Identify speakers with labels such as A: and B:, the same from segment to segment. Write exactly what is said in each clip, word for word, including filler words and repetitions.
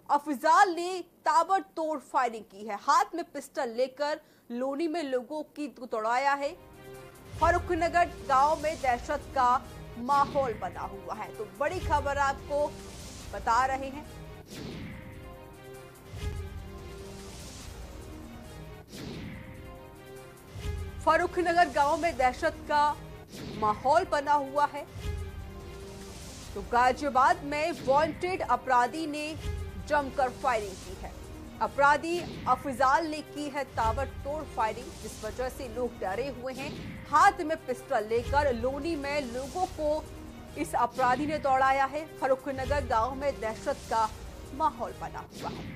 A: अफजाल ने ताबड़तोड़ फायरिंग की है। हाथ में पिस्टल लेकर लोनी में लोगों की तोड़ाया है। फारुखनगर गांव में दहशत का माहौल बना हुआ है। तो बड़ी खबर आपको बता रहे हैं। फारुखनगर गांव में दहशत का माहौल बना हुआ है। तो गाजियाबाद में वांटेड अपराधी ने जमकर फायरिंग की है। अपराधी अफजाल ने की है ताबड़तोड़ फायरिंग, जिस वजह से लोग डरे हुए हैं। हाथ में पिस्टल लेकर लोनी में लोगों को इस अपराधी ने दौड़ाया है। फारुखनगर गांव में दहशत का माहौल बना हुआ है।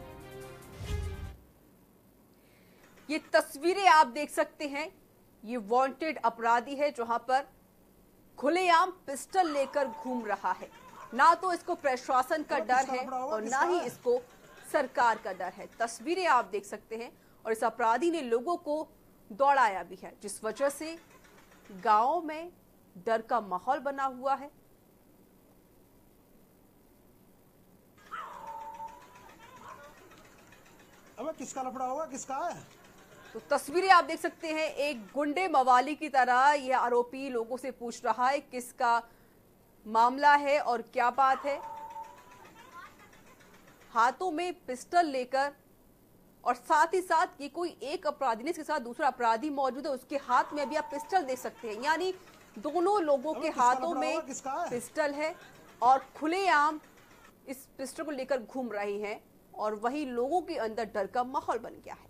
A: ये तस्वीरें आप देख सकते हैं। ये वांटेड अपराधी है, जहां पर खुलेआम पिस्टल लेकर घूम रहा है। ना तो इसको प्रशासन का डर है और ना ही इसको सरकार का डर है। तस्वीरें आप देख सकते हैं। और इस अपराधी ने लोगों को दौड़ाया भी है, जिस वजह से गांव में डर का माहौल बना हुआ है।
B: अब किसका लफड़ा होगा, किसका है?
A: तो तस्वीरें आप देख सकते हैं। एक गुंडे मवाली की तरह यह आरोपी लोगों से पूछ रहा है किसका मामला है और क्या बात है। हाथों में पिस्टल लेकर, और साथ ही साथ ये कोई एक अपराधी नहीं, इसके साथ दूसरा अपराधी मौजूद है। उसके हाथ में अभी आप पिस्टल देख सकते हैं। यानी दोनों लोगों के हाथों में पिस्टल है और खुलेआम इस पिस्टल को लेकर घूम रहे हैं। और वही लोगों के अंदर डर का माहौल बन गया है।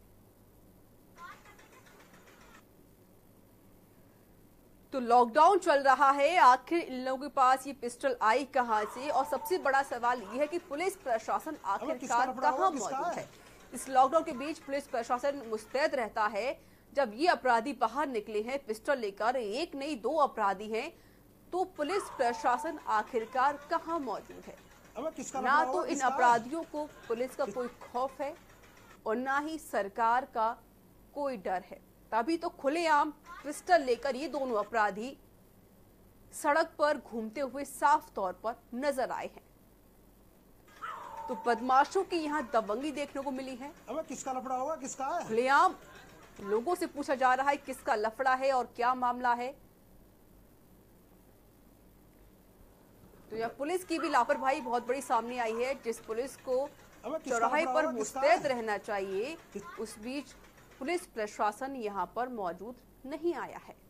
A: तो लॉकडाउन चल रहा है, आखिर इन लोगों के पास ये पिस्टल आई कहां से? और सबसे बड़ा सवाल यह है कि पुलिस प्रशासन आखिरकार कहां मौजूद है? इस लॉकडाउन के बीच पुलिस प्रशासन मुस्तैद रहता है। जब ये अपराधी बाहर निकले हैं पिस्टल लेकर, एक नहीं दो अपराधी हैं, तो पुलिस प्रशासन आखिरकार कहां मौजूद है? ना तो इन अपराधियों को पुलिस का कोई खौफ है और ना ही सरकार का कोई डर है। तभी तो खुलेआम पिस्टल लेकर ये दोनों अपराधी सड़क पर घूमते हुए साफ तौर पर नजर आए हैं। तो बदमाशों की यहाँ दबंगी देखने को मिली है।
B: अब किसका लफड़ा होगा, किसका है?
A: खुलेआम लोगों से पूछा जा रहा है किसका लफड़ा है और क्या मामला है। तो यह पुलिस की भी लापरवाही बहुत बड़ी सामने आई है। जिस पुलिस को चौराहे पर मुस्तैद रहना चाहिए, उस बीच पुलिस प्रशासन यहां पर मौजूद नहीं आया है।